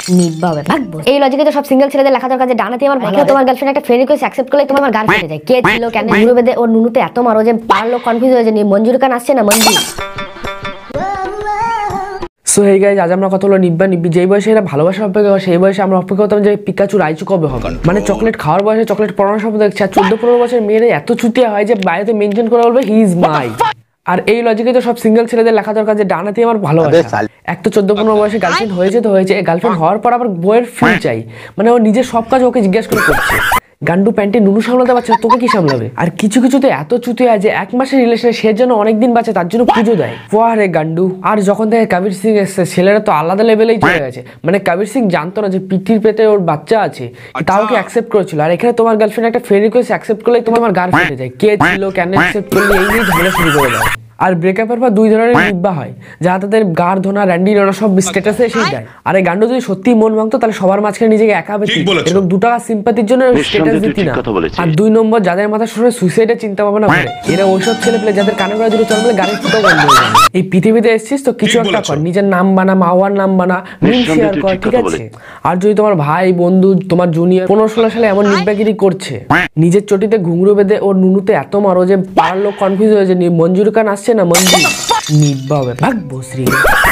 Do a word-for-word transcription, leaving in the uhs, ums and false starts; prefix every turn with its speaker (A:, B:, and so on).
A: নিব্বা হবে ভাগবো। এই লজিকে তো সব সিঙ্গেল ছেলেদের লেখা দরকার যে ডানাতে আমার ভালো তোমার গার্লফ্রেন্ড একটা ফ্রেন্ড রিকোয়েস্ট অ্যাকসেপ্ট করলে তোমার গার্লফ্রেন্ড হয়ে যায়। কে ছিল কেন ঘুরে বেঁধে ওর নুনুতে এত মারো যে পাড়ার লোক কনফিউজ হয়ে যায়। মঞ্জুর খান আসছে না মঞ্জুর।
B: সো হেই গাইজ, আজ আমরা কথা হলো নিব্বা নিব্বি। যেই বয়সে এরা ভালোবাসা অপেক্ষা করে সেই বয়সে আমরা অপেক্ষা করতাম যে পিকাচু রাইচু কবে হবে। মানে চকলেট খাওয়ার বয়সে চকলেট পড়ানোর সময় দেখছি আর চোদ্দ পনেরো বছর মেয়েরা এত চুতিয়া হয় যে বাইরেতে মেনশন করে বলবে হি ইজ মাই। আর এই লজিকে তো সব সিঙ্গেল ছেলেদের লেখা দরকার যে ডানাতে আমার ভালোবাসা। এক তো চোদ্দ পনেরো বয়সে গার্লফ্রেন্ড হয়েছে তো হয়েছে, গার্লফ্রেন্ড হওয়ার পর আবার বইয়ের ফিল চাই। মানে ও নিজের সব কাজ ওকে জিজ্ঞেস করে করছে। গান্ডু প্যান্টে নুনু সামলাতে পারছে তোকে কি সামলাবে? আর কিছু কিছু তো এত চুতিয়া যে এক মাসের রিলেশনে সে জন্য অনেকদিন বাঁচে, তার জন্য পুজো দেয়। ওয়ারে গান্ডু। আর যখন থেকে কবির সিং এসছে ছেলেরা তো আলাদা লেভেলেই চলে গেছে। মানে কবির সিং জানতো না যে পিঠির পেতে ওর বাচ্চা আছে, তাও কি অ্যাকসেপ্ট করেছিল। আর এখানে তোমার গার্লফ্রেন্ড একটা ফ্রেন্ড রিকোয়েস্ট অ্যাকসেপ্ট করলেই তোমার গার্লফ্রেন্ড হয়ে যায়। কে ছিল কেন অ্যাকসেপ্ট করলে এই নিয়ে ঝামেলা শুরু করে দেয়। আর ব্রেকআপের পর দুই ধরনের নিব্বা হয়, যারা তাদের গাড় ধোনা র্যান্ডি রোনা সব স্ট্যাটাসে এসেই দেয়। আর এই গান্ডু যদি সত্যি মন ভাঙতো তাহলে সবার মাঝখানে নিজেকে একা পেতি, এরকম দু টাকা সিম্পাতির জন্য স্ট্যাটাস দিতি না। আর দুই নম্বর যাদের মাথা শুনে সুইসাইডের চিন্তা ভাবনা করে, এরা ওইসব ছেলে পেলে যাদের কানে করে দুটো চল বলে গাড়ির ফুটো বন্ধ হয়ে যায়। এই পৃথিবীতে এসেছিস তো কিছু একটা কর, নিজের নাম বানা, মাওয়ার নাম বানা, মিম শেয়ার কর, ঠিক আছে? আর যদি তোমার ভাই বন্ধু তোমার জুনিয়র পনেরো ষোলো সালে এমন নিব্বাগিরি করছে, নিজের চটিতে ঘুঙরু বেঁধে ওর নুনুতে এত মারো যে পাড়ার লোক কনফিউজ হয়েছে মঞ্জুর খান আসছে না মঞ্জুর। নিব্বা হবে ভাগবো শ্রী।